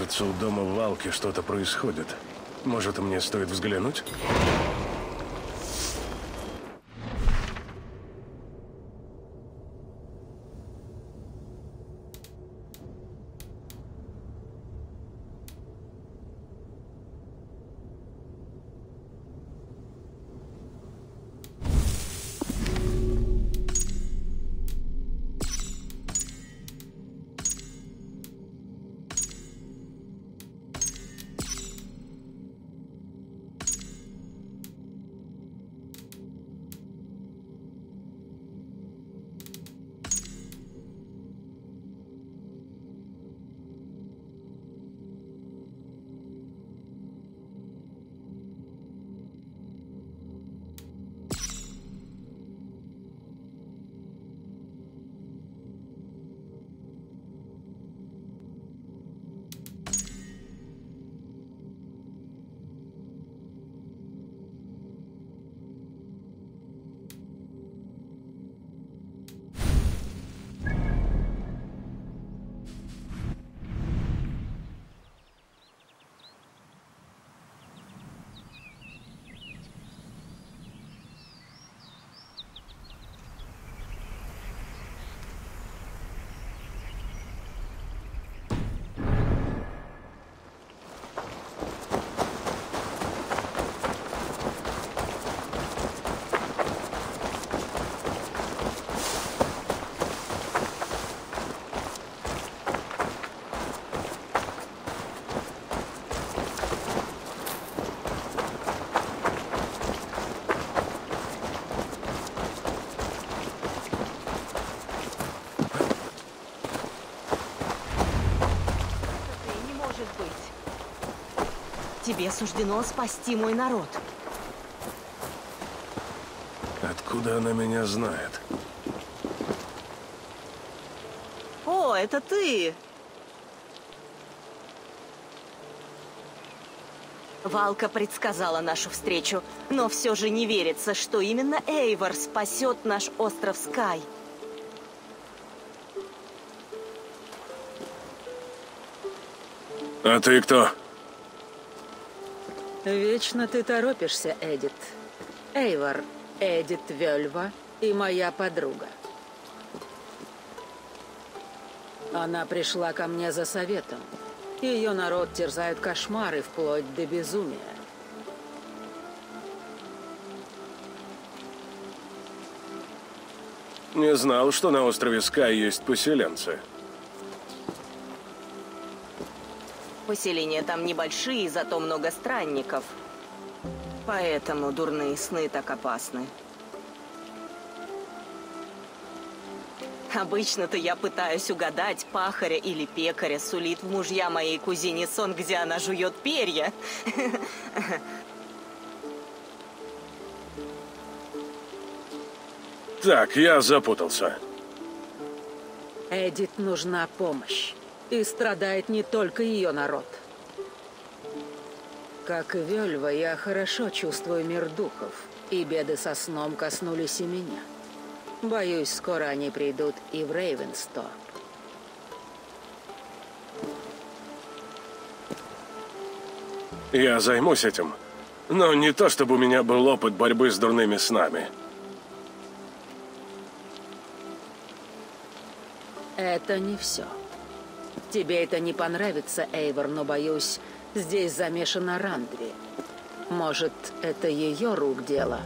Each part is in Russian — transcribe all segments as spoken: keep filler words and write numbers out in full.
Кажется, у дома Валки что-то происходит. Может, мне стоит взглянуть? Тебе суждено спасти мой народ. Откуда она меня знает? О, это ты! Валка предсказала нашу встречу, но все же не верится, что именно Эйвор спасет наш остров Скай. А ты кто? Вечно ты торопишься, Эдит. Эйвор, Эдит Вельва и моя подруга. Она пришла ко мне за советом. Ее народ терзают кошмары вплоть до безумия. Не знал, что на острове Скай есть поселенцы. Поселения там небольшие, зато много странников. Поэтому дурные сны так опасны. Обычно-то я пытаюсь угадать, пахаря или пекаря сулит в мужья моей кузине сон, где она жует перья. Так, я запутался. Эдит нужна помощь. И страдает не только ее народ. Как и Вельва, я хорошо чувствую мир духов, и беды со сном коснулись и меня. Боюсь, скоро они придут и в Рейвенсторп. Я займусь этим. Но не то, чтобы у меня был опыт борьбы с дурными снами. Это не все. Тебе это не понравится, Эйвор, но, боюсь, здесь замешана Рандви. Может, это ее рук дело?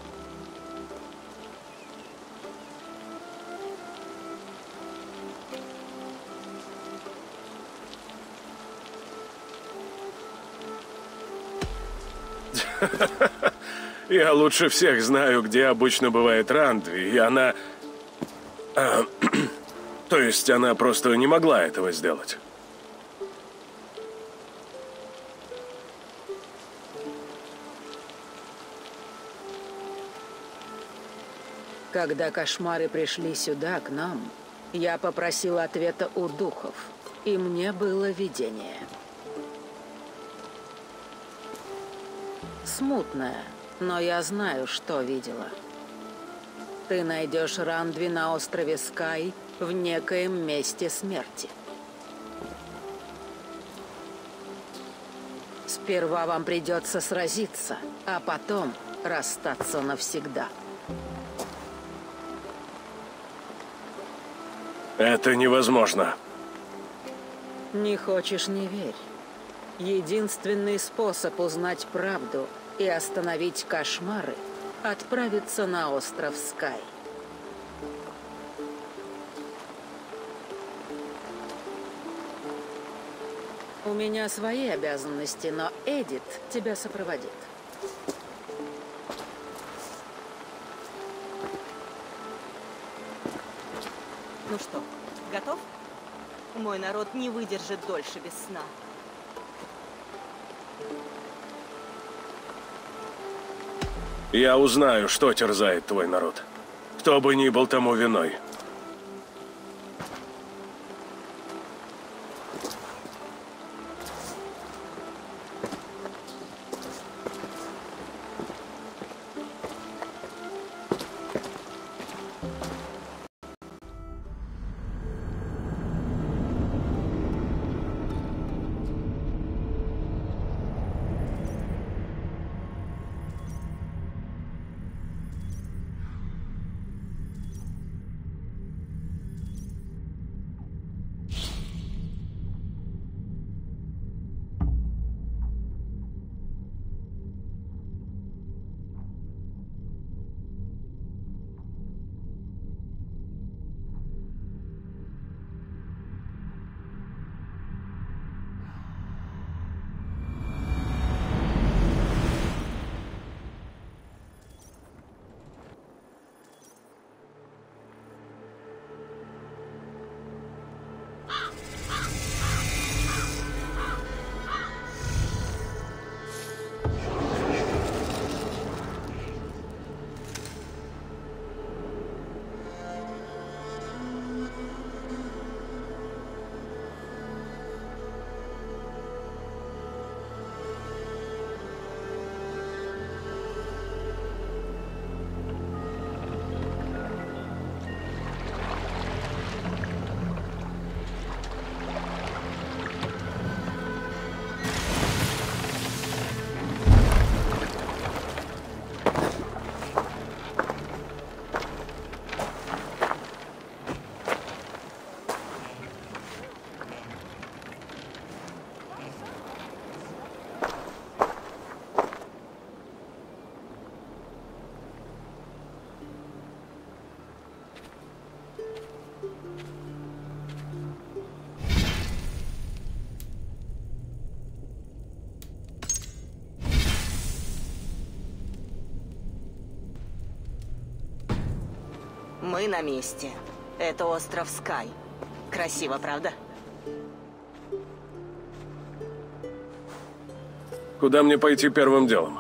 Я лучше всех знаю, где обычно бывает Рандви, и она... А, то есть она просто не могла этого сделать. Когда кошмары пришли сюда, к нам, я попросила ответа у духов, и мне было видение. Смутное, но я знаю, что видела. Ты найдешь Рандви на острове Скай в некоем месте смерти. Сперва вам придется сразиться, а потом расстаться навсегда. Это невозможно. Не хочешь — не верь. Единственный способ узнать правду и остановить кошмары — отправиться на остров Скай. У меня свои обязанности, но Эдит тебя сопроводит. Ну что, готов? Мой народ не выдержит дольше без сна. Я узнаю, что терзает твой народ. Кто бы ни был тому виной. Мы на месте. Это остров Скай. Красиво, правда? Куда мне пойти первым делом?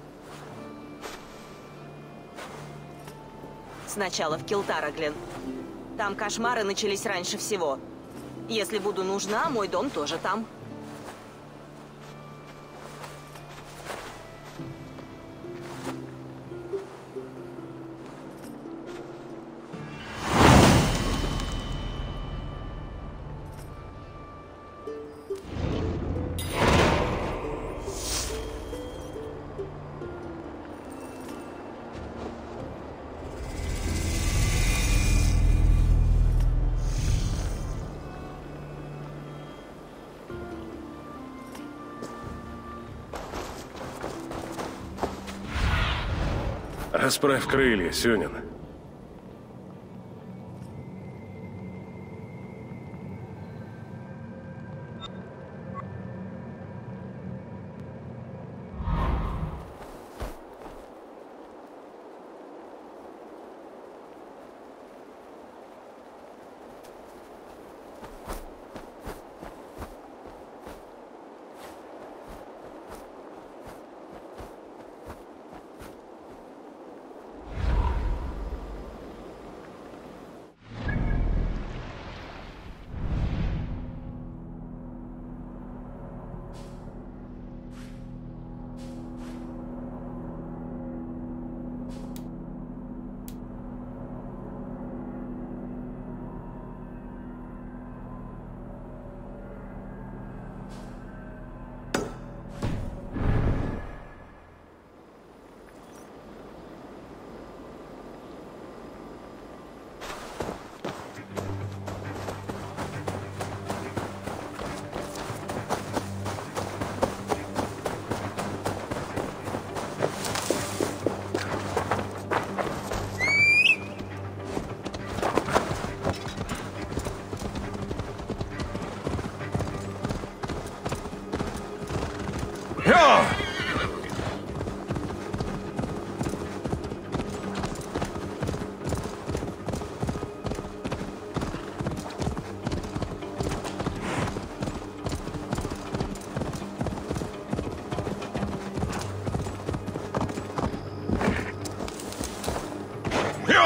Сначала в Килтараглен. Там кошмары начались раньше всего. Если буду нужна, мой дом тоже там. Расправь крылья, Сюнин.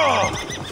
О!